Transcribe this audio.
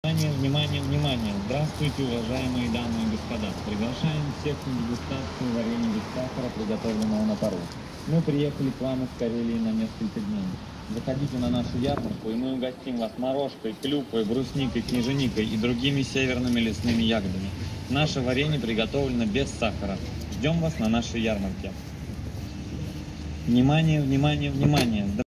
Внимание, внимание, внимание! Здравствуйте, уважаемые дамы и господа! Приглашаем всех на дегустацию варенья без сахара, приготовленного на пару. Мы приехали к вам из Карелии на несколько дней. Заходите на нашу ярмарку, и мы угостим вас морожкой, клюквой, брусникой, княженикой и другими северными лесными ягодами. Наше варенье приготовлено без сахара. Ждем вас на нашей ярмарке. Внимание, внимание, внимание!